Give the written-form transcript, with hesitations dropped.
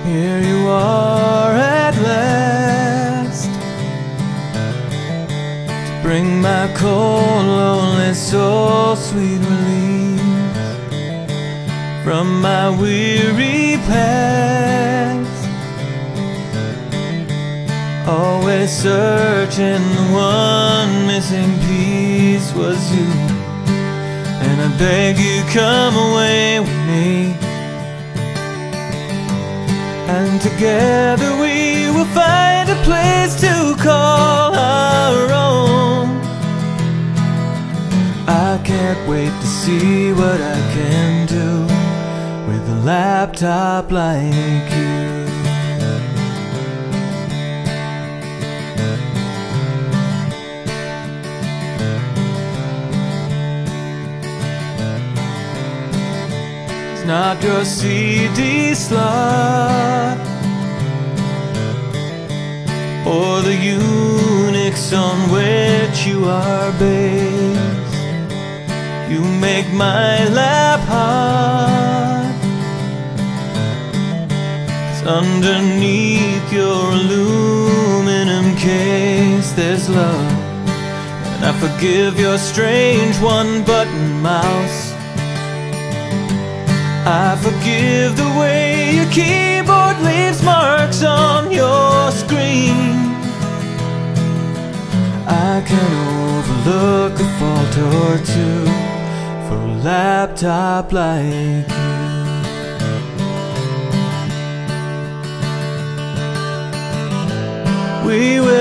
Here you are at last, to bring my cold, lonely soul sweet relief from my weary past. Always searching, the one missing piece was you. And I beg you, come away with me, and together we will find a place to call our own. I can't wait to see what I can do with a laptop like you. It's not your CD slot or the Unix on which you are based. You make my lap hot, 'cause underneath your aluminum case there's love. And I forgive your strange one-button mouse. I forgive the way your keyboard leaves marks on your screen. I can overlook a fault or two for a laptop like you. We will